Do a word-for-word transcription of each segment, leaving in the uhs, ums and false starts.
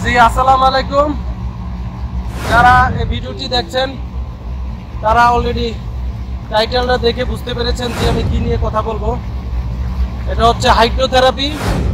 জি আসসালামু আলাইকুম। যারা এই ভিডিওটি দেখছেন তারা অলরেডি টাইটেলটা দেখে বুঝতে পেরেছেন যে আমি কি নিয়ে কথা বলবো। এটা হচ্ছে হাইড্রোথেরাপি।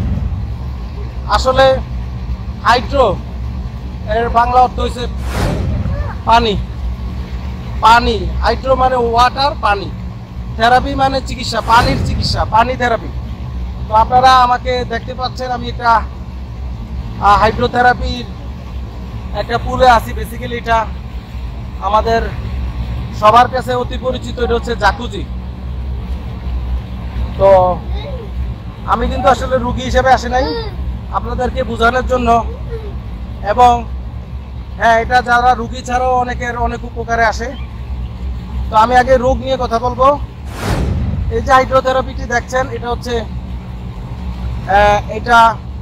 আসলে হাইড্রো এর বাংলা অর্থ হচ্ছে পানি। পানি হাইড্রো মানে ওয়াটার, পানি। থেরাপি মানে চিকিৎসা, পানির চিকিৎসা, পানি থেরাপি। তো আপনারা আমাকে দেখতে পাচ্ছেন আমি একটা হাইড্রোথেরাপির একটা পুলে আছি। বেসিক্যালি এটা আমাদের সবার কাছে অতি পরিচিত, এটা হচ্ছে জাকুজি। তো আমি কিন্তু আসলে রুগী হিসেবে আসি নাই, আপনাদেরকে বোঝানোর জন্য। এবং হ্যাঁ, এটা যারা রুগী ছাড়াও অনেকের অনেক উপকারে আসে। তো আমি আগে রোগ নিয়ে কথা বলবো। এই যে হাইড্রোথেরাপিটি দেখছেন, এটা হচ্ছে এটা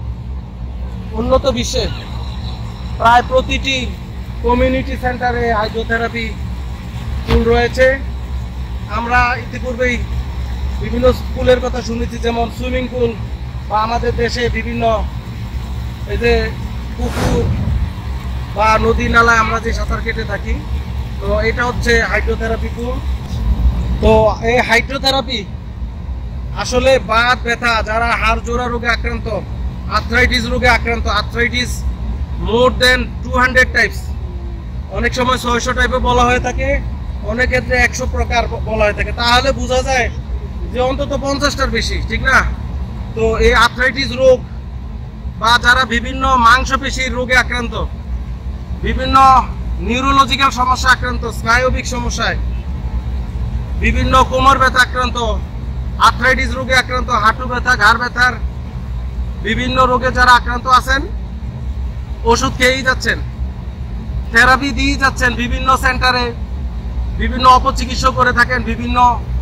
উন্নত বিশ্বের প্রায় প্রতিটি কমিউনিটি সেন্টারে হাইড্রোথেরাপি পুল রয়েছে। আমরা ইতিপূর্বেই বিভিন্ন পুলের কথা শুনেছি, যেমন সুইমিং পুল বা আমাদের দেশে বিভিন্ন এই যে পুকুর বা নদী নালায় আমরা যে সাঁতার কেটে থাকি। তো এটা হচ্ছে হাইড্রোথেরাপি পুল। তো এই হাইড্রোথেরাপি আসলে বাত ব্যথা, যারা হাড় জোড়া রোগে আক্রান্ত, আর্থ্রাইটিস রোগে আক্রান্ত, arthritis more than two hundred types, অনেক সময় ছয়শো টাইপে বলা হয়ে থাকে, অনেক ক্ষেত্রে একশো প্রকার বলা হয়ে থাকে। তাহলে বোঝা যায় যে অন্তত পঞ্চাশটার বেশি, ঠিক না? তো এই আর্থ্রাইটিস রোগ বা যারা বিভিন্ন মাংসপেশির রোগে আক্রান্ত, বিভিন্ন নিউরোলজিক্যাল সমস্যা আক্রান্ত, স্নায়বিক সমস্যায়, বিভিন্ন কোমর ব্যথা আক্রান্ত, আর্থ্রাইটিস রোগে আক্রান্ত, হাঁটু ব্যথা, ঘাড় ব্যথার বিভিন্ন রোগে যারা আক্রান্ত আছেন, ওষুধ খেয়েই যাচ্ছেন, থেরাপি দিয়েই যাচ্ছেন, বিভিন্ন সেন্টারে বিভিন্ন অপচিকিৎসা করে থাকেন, বিভিন্ন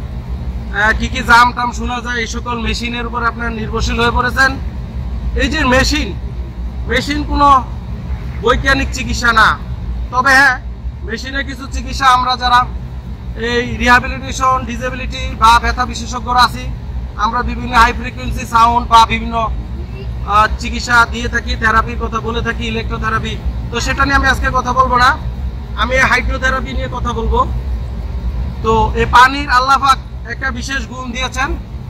কি কি জাম টাম শোনা যায়, এই সকল মেশিনের উপর আপনার নির্ভরশীল হয়ে পড়েছেন। এই যে মেশিন মেশিন কোনো বৈজ্ঞানিক চিকিৎসা না। তবে হ্যাঁ, মেশিনের কিছু চিকিৎসা আমরা যারা এই রিহ্যাবিলিটেশন, ডিসেবিলিটি বা ব্যথা বিশেষজ্ঞরা আছি, আমরা বিভিন্ন হাই ফ্রিকোয়েন্সি সাউন্ড বা বিভিন্ন চিকিৎসা দিয়ে থাকি, থেরাপির কথা বলে থাকি, ইলেকট্রোথেরাপি। তো সেটা নিয়ে আমি আজকে কথা বলবো না, আমি হাইড্রোথেরাপি নিয়ে কথা বলবো। তো এই পানির আল্লাহ পাক একটা বিশেষ গুণ দিয়েছেন,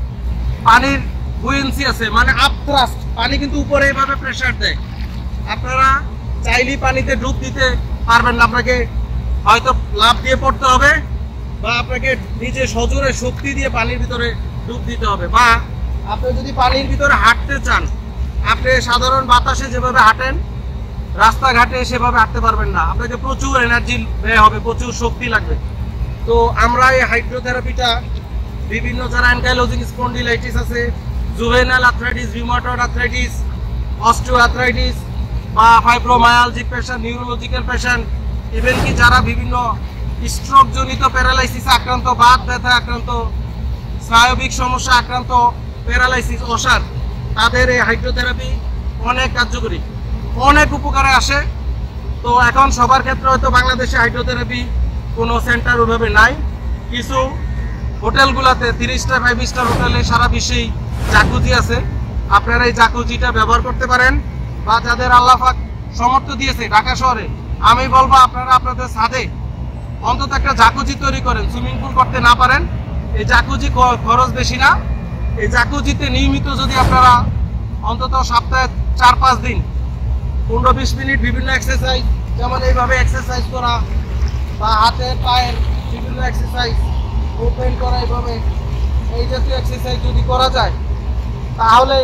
পানির বুয়েন্সি আছে, মানে আপথ্রাস্ট। পানি কিন্তু উপরে এইভাবে প্রেসার দেয়। আপনারা চাইলেই পানিতে ডুব দিতে পারবেন না, আপনাকে হয়তো লাফ দিয়ে পড়তে হবে বা আপনাকে নিজে সজোরে শক্তি দিয়ে পানির ভিতরে ডুব দিতে হবে। বা আপনি যদি পানির ভিতরে হাঁটতে চান, আপনি সাধারণ বাতাসে যেভাবে হাঁটেন রাস্তাঘাটে সেভাবে হাঁটতে পারবেন না, আপনাকে প্রচুর এনার্জি ব্যয় হবে, প্রচুর শক্তি লাগবে। তো আমরা এই হাইড্রোথেরাপিটা বিভিন্ন যারা অ্যানকাইলোজিং স্পন্ডিলাইটিস আছে, juvenile arthritis, rheumatoid arthritis, osteo arthritis বা fibromyalgic patient, neurological patient, even কি যারা বিভিন্ন স্ট্রোক জনিত প্যারালাইসিস আক্রান্ত, বাত ব্যথা আক্রান্ত, স্নায়বিক সমস্যা আক্রান্ত, প্যারালাইসিস, অসার, তাদের এই হাইড্রোথেরাপি অনেক কার্যকরী, অনেক উপকারে আসে। তো এখন সবার ক্ষেত্রে হয়তো বাংলাদেশে হাইড্রোথেরাপি কোনো সেন্টার ওইভাবে নাই। কিছু হোটেলগুলোতে, তিরিশ স্টার ফাইভ স্টার হোটেলে সারা বিশ্বেই জাকুজি আছে। আপনারা এই জাকুজিটা ব্যবহার করতে পারেন। বা যাদের আল্লাহ পাক সামর্থ্য দিয়েছে ঢাকা শহরে, আমি বলবো আপনারা আপনাদের ছাদে অন্তত একটা জাকুজি তৈরি করেন। সুইমিং পুল করতে না পারেন, এই জাকুজি খরচ বেশি না। এই জাকুজিতে নিয়মিত যদি আপনারা অন্তত সপ্তাহে চার পাঁচ দিন পনেরো বিশ মিনিট বিভিন্ন এক্সারসাইজ, যেমন এইভাবে এক্সারসাইজ করা বা হাতের পায়ের বিভিন্ন এক্সারসাইজ, ওপেন করা, এইভাবে এই জাতীয় এক্সারসাইজ যদি করা যায়, তাহলে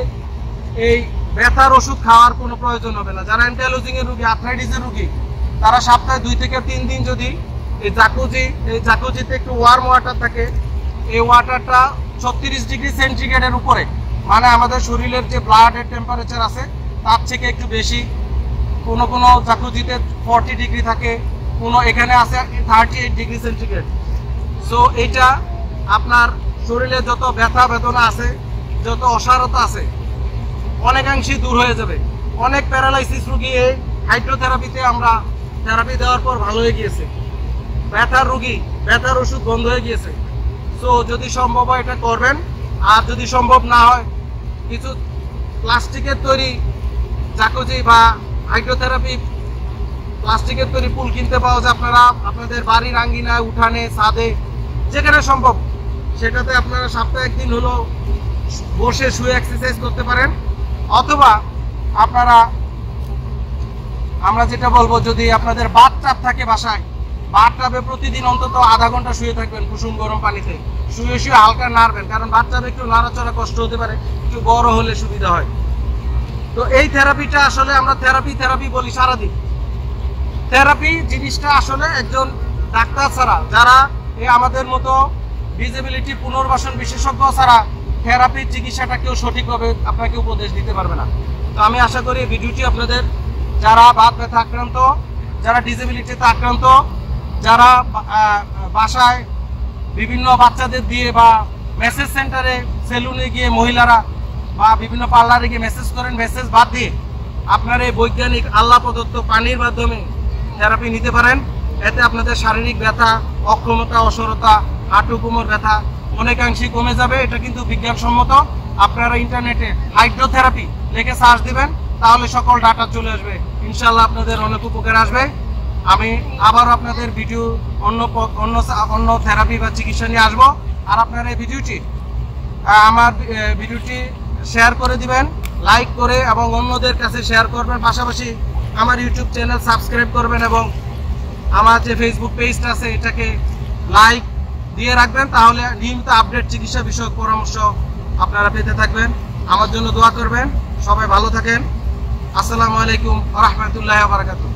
এই ব্যথার ওষুধ খাওয়ার কোনো প্রয়োজন হবে না। যারা অ্যানকাইলোজিং এর রোগী, আর্থ্রাইটিসের রোগী, তারা সপ্তাহে দুই থেকে তিন দিন যদি এই জাকুজি, এই জাকুজিতে একটু ওয়ার্ম ওয়াটার থাকে, এই ওয়াটারটা ছত্রিশ ডিগ্রি সেন্টিগ্রেডের উপরে, মানে আমাদের শরীরের যে ব্লাডের টেম্পারেচার আছে তার থেকে একটু বেশি, কোনো কোনো জাকুজিতে ফর্টি ডিগ্রি থাকে, কোনো এখানে আছে thirty eight degree centigrade. So এইটা আপনার শরীরে যত ব্যথা বেদনা আছে, যত অসারতা আছে, অনেকাংশেই দূর হয়ে যাবে। অনেক প্যারালাইসিস রোগী এই হাইড্রোথেরাপিতে আমরা থেরাপি দেওয়ার পর ভালো হয়ে গিয়েছে। ব্যথার রোগী, ব্যথার ওষুধ বন্ধ হয়ে গিয়েছে। সো যদি সম্ভব হয় এটা করবেন। আর যদি সম্ভব না হয়, কিছু প্লাস্টিকের তৈরি জাকুজি বা হাইড্রোথেরাপি প্লাস্টিকের তৈরি পুল কিনতে পাওয়া যায়। আপনারা আপনাদের বাড়ির আঙ্গিনায়, উঠানে, ছাদে যেখানে সম্ভব সেটাতে আপনারা সপ্তাহে একদিন হলো বসে শুয়ে এক্সারসাইজ করতে পারেন। অথবা আপনারা, আমরা যেটা বলবো, যদি আপনাদের বাথটাব থাকে বাসায়, বাথটাবে প্রতিদিন অন্তত আধা ঘন্টা শুয়ে থাকবেন কুসুম গরম পানিতে, শুয়ে শুয়ে হালকা নাড়বেন, কারণ বাথটাবে একটু নাড়াচড়া কষ্ট হতে পারে, একটু বড় হলে সুবিধা হয়। তো এই থেরাপিটা আসলে আমরা থেরাপি থেরাপি বলি সারাদিন। থেরাপি জিনিসটা আসলে একজন ডাক্তার ছাড়া, যারা এই আমাদের মতো ডিসেবিলিটি পুনর্বাসন বিশেষজ্ঞ ছাড়া থেরাপির চিকিৎসাটা কেউ সঠিকভাবে আপনাকে উপদেশ দিতে পারবে না। তো আমি আশা করি এই ভিডিওটি আপনাদের, যারা বাত ব্যথা আক্রান্ত, যারা ডিসেবিলিটিতে আক্রান্ত, যারা বাসায় বিভিন্ন বাচ্চাদের দিয়ে বা মেসেজ সেন্টারে, সেলুনে গিয়ে মহিলারা বা বিভিন্ন পার্লারে গিয়ে মেসেজ করেন, মেসেজ বাদ দিয়ে আপনার এই বৈজ্ঞানিক আল্লাহ প্রদত্ত পানির মাধ্যমে থেরাপি নিতে পারেন। এতে আপনাদের শারীরিক ব্যথা, অক্ষমতা, অসরতা, হাঁটু কোমর ব্যথা অনেকাংশেই কমে যাবে। এটা কিন্তু বিজ্ঞানসম্মত। আপনারা ইন্টারনেটে হাইড্রোথেরাপি লিখে সার্চ দিবেন, তাহলে সকল ডাটা চলে আসবে। ইনশাল্লাহ আপনাদের অনেক উপকার আসবে। আমি আবার আপনাদের ভিডিও অন্য অন্য অন্য থেরাপি বা চিকিৎসা নিয়ে আসবো। আর আপনারা এই ভিডিওটি আমার ভিডিওটি শেয়ার করে দিবেন, লাইক করে, এবং অন্যদের কাছে শেয়ার করবেন। পাশাপাশি আমার ইউটিউব চ্যানেল সাবস্ক্রাইব করবেন এবং আমার যে ফেসবুক পেজটা আছে এটাকে লাইক দিয়ে রাখবেন, তাহলে নিয়মিত আপডেট চিকিৎসা বিষয়ক পরামর্শ আপনারা পেতে থাকবেন। আমার জন্য দোয়া করবেন। সবাই ভালো থাকেন। আসসালামু আলাইকুম ওয়া রাহমাতুল্লাহি ওয়া বারাকাতুহু।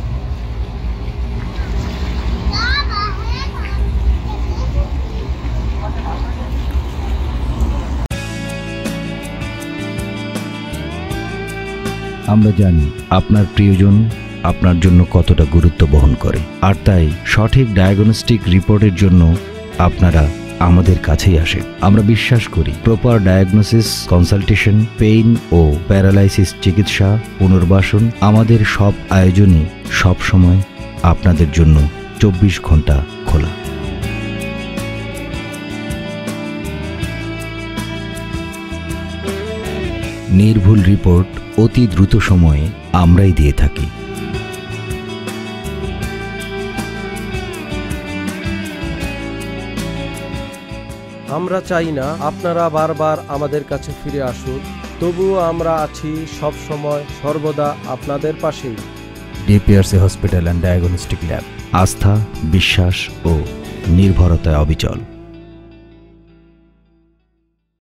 আমরা জানি আপনার প্রিয়জন আপনার জন্য কতটা গুরুত্ব বহন করে, আর তাই সঠিক ডায়াগনস্টিক রিপোর্টের জন্য আপনারা আমাদের কাছেই আসেন। আমরা বিশ্বাস করি প্রপার ডায়াগনোসিস, কনসালটেশন, পেইন ও প্যারালাইসিস চিকিৎসা, পুনর্বাসন, আমাদের সব আয়োজনই সব সময় আপনাদের জন্য চব্বিশ ঘন্টা খোলা। নির্ভুল রিপোর্ট অতি দ্রুত সময়ে আমরাই দিয়ে থাকি। আমরা চাই না আপনারা বারবার আমাদের কাছে ফিরে আসুন, তবুও আমরা আছি সব সময় সর্বদা আপনাদের পাশেই। DPRC hospital and diagnostic lab, আস্থা, বিশ্বাস ও নির্ভরতায় অবিচল।